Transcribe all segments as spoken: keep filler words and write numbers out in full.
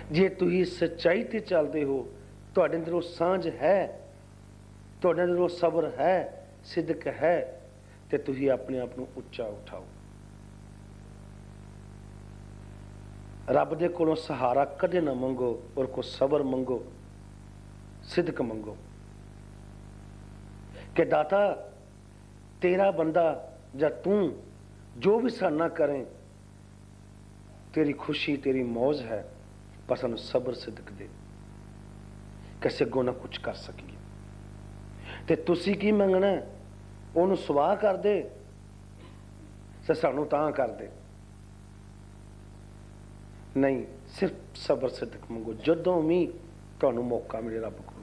जे तुसीं सच्चाई ते चलते हो, तुहाडे अंदर वो सांझ है, तुहाडे अंदर वो सबर है, सिदक है, तो तुसीं अपने आप को उच्चा उठाओ। रब दे कोलों सहारा कदे ना मंगो और को सबर मंगो, सिदक मंगो कि दाता तेरा बंदा या तू जो भी साना करें, तेरी खुशी तेरी मौज है, पर सानू सबर सिदक दे कैसे अगों ना कुछ कर सकीए। ते तुसी की मंगना, ओनू सवाह कर दे ते सानू तां कर दे, नहीं, सिर्फ सबर सिदक मंगो जदों भी तुहानू मौका मिले रब को।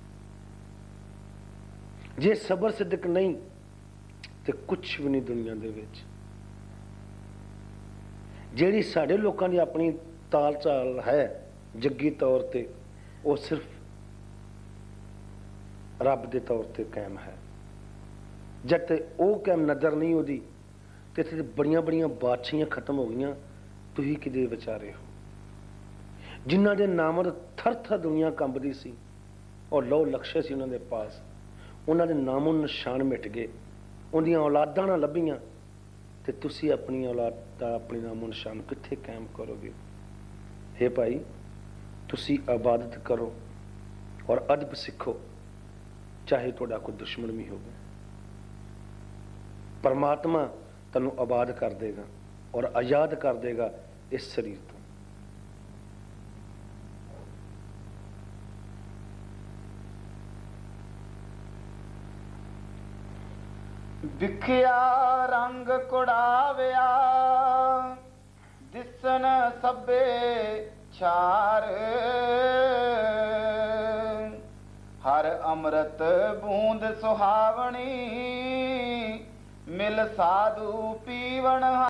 जे सबर सिदक नहीं तो कुछ भी नहीं दुनिया दे विच। जिहड़ी साडे लोकां दी अपनी ताल चाल है जग्गी तौर ते, वो सिर्फ रब दे तौर ते कायम है। जब तक वो कायम नजर नहीं होती तो इत्थे बड़ियां बड़ियां बादशाहियां खत्म हो गई। तुसीं किदे विचारे हो जिन्हां दे नाम थर थर दुनिया कंबदी सी और लौ लक्ष्य सी उन्हां दे पास, उन्हां दे नामो निशान मिट गए, उन्दियां औलादां ना लभियां, ते तुसीं अपनी औलाद दा अपनी नामो निशान कित्थे कायम करोगे। हे भाई, तुसीं इबादत करो और अदब सीखो, चाहे तुहाडा कोई दुश्मन भी होवे। परमात्मा तैनूं आबाद कर देगा और आजाद कर देगा इस शरीर तो। विखिया रंग कुड़ाविया, दिसन सभे छार, हर अमृत बूंद सुहावनी, मिल साधु पीवण